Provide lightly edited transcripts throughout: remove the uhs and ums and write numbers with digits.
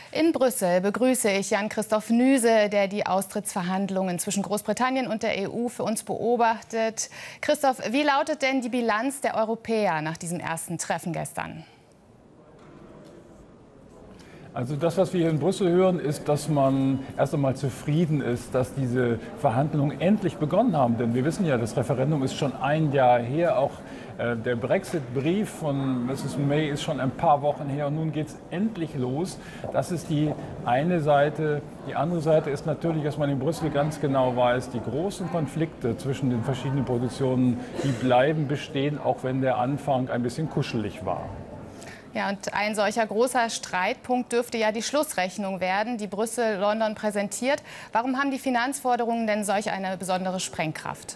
In Brüssel begrüße ich Jan-Christoph Nuese, der die Austrittsverhandlungen zwischen Großbritannien und der EU für uns beobachtet. Christoph, wie lautet denn die Bilanz der Europäer nach diesem ersten Treffen gestern? Also das, was wir hier in Brüssel hören, ist, dass man erst einmal zufrieden ist, dass diese Verhandlungen endlich begonnen haben. Denn wir wissen ja, das Referendum ist schon ein Jahr her. Auch der Brexit-Brief von Mrs. May ist schon ein paar Wochen her. Und nun geht es endlich los. Das ist die eine Seite. Die andere Seite ist natürlich, dass man in Brüssel ganz genau weiß, die großen Konflikte zwischen den verschiedenen Positionen, die bleiben bestehen, auch wenn der Anfang ein bisschen kuschelig war. Ja, und ein solcher großer Streitpunkt dürfte ja die Schlussrechnung werden, die Brüssel London präsentiert. Warum haben die Finanzforderungen denn solch eine besondere Sprengkraft?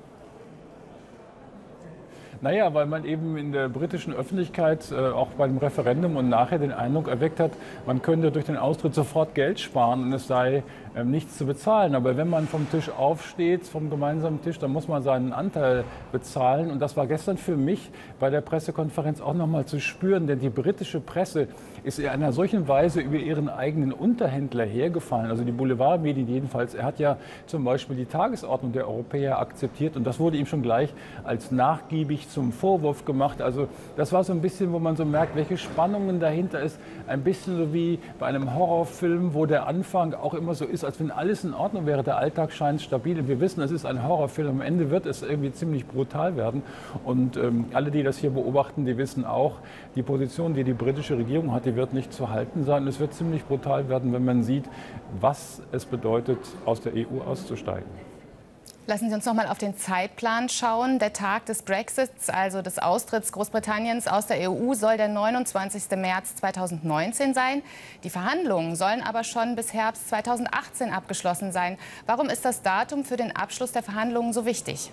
Naja, weil man eben in der britischen Öffentlichkeit auch bei dem Referendum und nachher den Eindruck erweckt hat, man könnte durch den Austritt sofort Geld sparen und es sei nichts zu bezahlen. Aber wenn man vom Tisch aufsteht, vom gemeinsamen Tisch, dann muss man seinen Anteil bezahlen. Und das war gestern für mich bei der Pressekonferenz auch noch mal zu spüren, denn die britische Presse ist in einer solchen Weise über ihren eigenen Unterhändler hergefallen, also die Boulevardmedien jedenfalls. Er hat ja zum Beispiel die Tagesordnung der Europäer akzeptiert und das wurde ihm schon gleich als nachgiebig zum Vorwurf gemacht. Also das war so ein bisschen, wo man so merkt, welche Spannungen dahinter ist. Ein bisschen so wie bei einem Horrorfilm, wo der Anfang auch immer so ist, als wenn alles in Ordnung wäre. Der Alltag scheint stabil. Und wir wissen, es ist ein Horrorfilm. Am Ende wird es irgendwie ziemlich brutal werden. Und alle, die das hier beobachten, die wissen auch, die Position, die die britische Regierung hat, die wird nicht zu halten sein. Und es wird ziemlich brutal werden, wenn man sieht, was es bedeutet, aus der EU auszusteigen. Lassen Sie uns noch mal auf den Zeitplan schauen. Der Tag des Brexits, also des Austritts Großbritanniens aus der EU, soll der 29. März 2019 sein. Die Verhandlungen sollen aber schon bis Herbst 2018 abgeschlossen sein. Warum ist das Datum für den Abschluss der Verhandlungen so wichtig?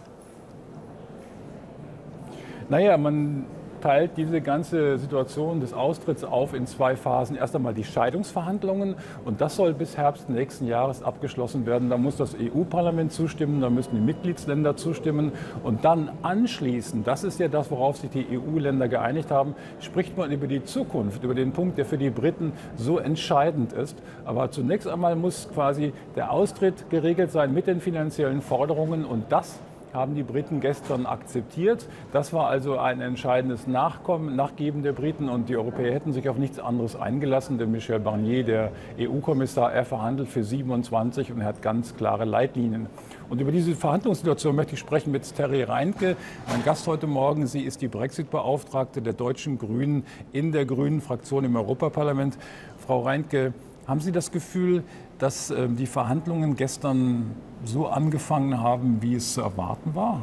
Naja, man teilt diese ganze Situation des Austritts auf in zwei Phasen. Erst einmal die Scheidungsverhandlungen und das soll bis Herbst nächsten Jahres abgeschlossen werden. Da muss das EU-Parlament zustimmen, da müssen die Mitgliedsländer zustimmen und dann anschließend, das ist ja das, worauf sich die EU-Länder geeinigt haben, spricht man über die Zukunft, über den Punkt, der für die Briten so entscheidend ist. Aber zunächst einmal muss quasi der Austritt geregelt sein mit den finanziellen Forderungen und das haben die Briten gestern akzeptiert. Das war also ein entscheidendes Nachgeben der Briten und die Europäer hätten sich auf nichts anderes eingelassen. Denn Michel Barnier, der EU-Kommissar, er verhandelt für 27 und er hat ganz klare Leitlinien. Und über diese Verhandlungssituation möchte ich sprechen mit Terry Reintke, mein Gast heute Morgen. Sie ist die Brexit-Beauftragte der deutschen Grünen in der Grünen-Fraktion im Europaparlament. Frau Reintke, haben Sie das Gefühl, dass die Verhandlungen gestern so angefangen haben, wie es zu erwarten war?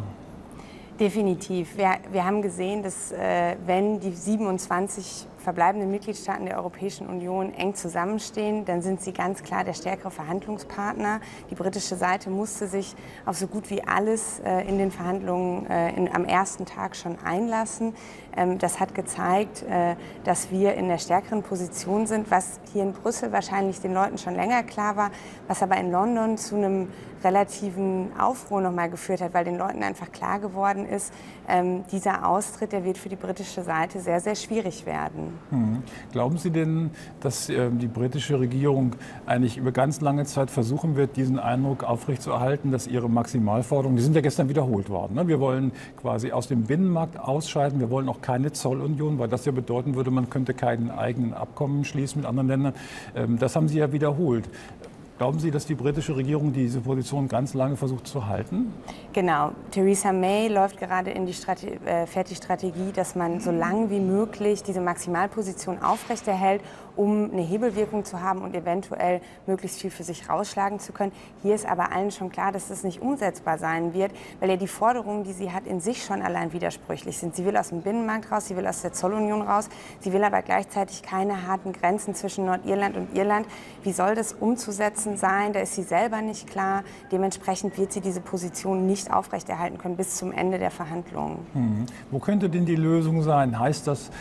Definitiv. Wir haben gesehen, dass wenn die 27 verbleibenden Mitgliedstaaten der Europäischen Union eng zusammenstehen, dann sind sie ganz klar der stärkere Verhandlungspartner. Die britische Seite musste sich auf so gut wie alles in den Verhandlungen am ersten Tag schon einlassen. Das hat gezeigt, dass wir in der stärkeren Position sind, was hier in Brüssel wahrscheinlich den Leuten schon länger klar war, was aber in London zu einem relativen Aufruhr noch mal geführt hat, weil den Leuten einfach klar geworden ist, dieser Austritt, der wird für die britische Seite sehr, sehr schwierig werden. Glauben Sie denn, dass die britische Regierung eigentlich über ganz lange Zeit versuchen wird, diesen Eindruck aufrechtzuerhalten, dass ihre Maximalforderungen, die sind ja gestern wiederholt worden, ne? Wir wollen quasi aus dem Binnenmarkt ausscheiden, wir wollen auch keine Zollunion, weil das ja bedeuten würde, man könnte keine eigenen Abkommen schließen mit anderen Ländern. Das haben Sie ja wiederholt. Glauben Sie, dass die britische Regierung diese Position ganz lange versucht zu halten? Genau. Theresa May läuft gerade in die fährt die Strategie, dass man so lange wie möglich diese Maximalposition aufrechterhält, um eine Hebelwirkung zu haben und eventuell möglichst viel für sich rausschlagen zu können. Hier ist aber allen schon klar, dass das nicht umsetzbar sein wird, weil ja die Forderungen, die sie hat, in sich schon allein widersprüchlich sind. Sie will aus dem Binnenmarkt raus, sie will aus der Zollunion raus, sie will aber gleichzeitig keine harten Grenzen zwischen Nordirland und Irland. Wie soll das umzusetzen sein? Da ist sie selber nicht klar. Dementsprechend wird sie diese Position nicht aufrechterhalten können bis zum Ende der Verhandlungen. Wo könnte denn die Lösung sein? Heißt das,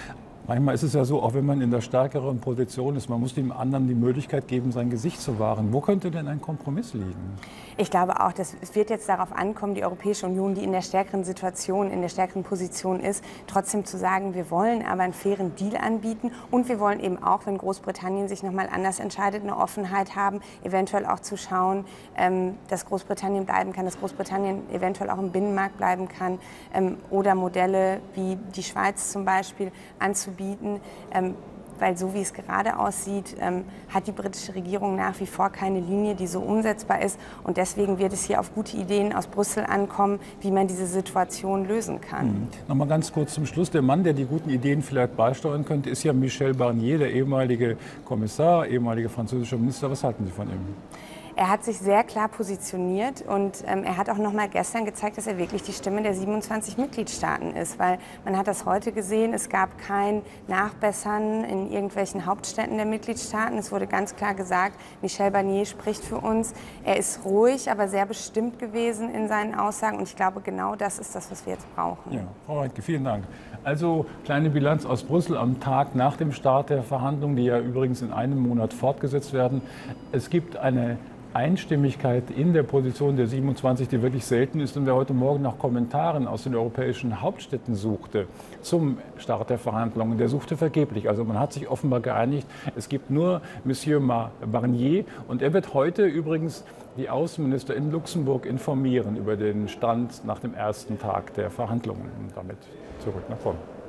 Manchmal ist es ja so, auch wenn man in der stärkeren Position ist, man muss dem anderen die Möglichkeit geben, sein Gesicht zu wahren. Wo könnte denn ein Kompromiss liegen? Ich glaube auch, es wird jetzt darauf ankommen, die Europäische Union, die in der stärkeren Situation, in der stärkeren Position ist, trotzdem zu sagen, wir wollen aber einen fairen Deal anbieten und wir wollen eben auch, wenn Großbritannien sich nochmal anders entscheidet, eine Offenheit haben, eventuell auch zu schauen, dass Großbritannien bleiben kann, dass Großbritannien eventuell auch im Binnenmarkt bleiben kann oder Modelle wie die Schweiz zum Beispiel anzubieten. Weil so wie es gerade aussieht, hat die britische Regierung nach wie vor keine Linie, die so umsetzbar ist. Und deswegen wird es hier auf gute Ideen aus Brüssel ankommen, wie man diese Situation lösen kann. Noch mal ganz kurz zum Schluss. Der Mann, der die guten Ideen vielleicht beisteuern könnte, ist ja Michel Barnier, der ehemalige Kommissar, ehemalige französische Minister. Was halten Sie von ihm? Er hat sich sehr klar positioniert und er hat auch noch mal gestern gezeigt, dass er wirklich die Stimme der 27 Mitgliedstaaten ist. Weil man hat das heute gesehen, es gab kein Nachbessern in irgendwelchen Hauptstädten der Mitgliedstaaten. Es wurde ganz klar gesagt, Michel Barnier spricht für uns. Er ist ruhig, aber sehr bestimmt gewesen in seinen Aussagen. Und ich glaube, genau das ist das, was wir jetzt brauchen. Ja, Frau Reitke, vielen Dank. Also kleine Bilanz aus Brüssel am Tag nach dem Start der Verhandlungen, die ja übrigens in einem Monat fortgesetzt werden. Es gibt eine Einstimmigkeit in der Position der 27, die wirklich selten ist. Und wer heute Morgen nach Kommentaren aus den europäischen Hauptstädten suchte zum Start der Verhandlungen, der suchte vergeblich. Also man hat sich offenbar geeinigt. Es gibt nur Monsieur Barnier und er wird heute übrigens die Außenminister in Luxemburg informieren über den Stand nach dem ersten Tag der Verhandlungen. Und damit zurück nach vorne.